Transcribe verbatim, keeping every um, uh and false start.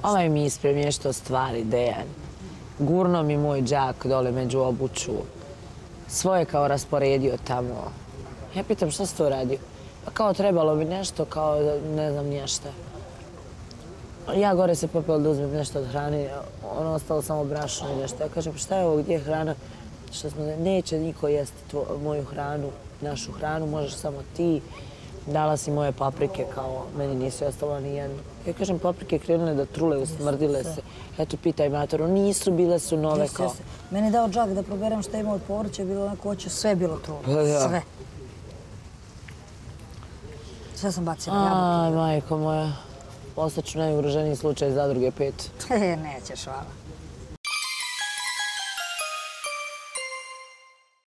Ovaj mi ispremještao stvari, Dejan. Gurno mi moj džak dole među obuću. Svoje kao rasporedio tamo. Ja pitam šta si to radio? Pa kao trebalo bi nešto, kao ne znam nije šta. Ja gore se popela da uzmem nešto od hrane, ono ostalo samo brašno i nešto. Ja kažem, pa šta je ovo, gdje je hrana? Što smo, neće niko jesti moju hranu, našu hranu, možeš samo ti. Dala si moje paprike, kao meni nisi ostalo ni jedno. Ja kažem, paprike krenule da trule, smrdile se. Eto, pitaj matoru, nisu, bile su nove kao... Meni je dao džak da proberem šta ima od povrća, bilo onako oće, sve je bilo trulo. Sve. Sve sam bacila jabuke. Aj, majko moja. Ostaću najugroženiji slučaj zadruge pet. Nećeš, hvala.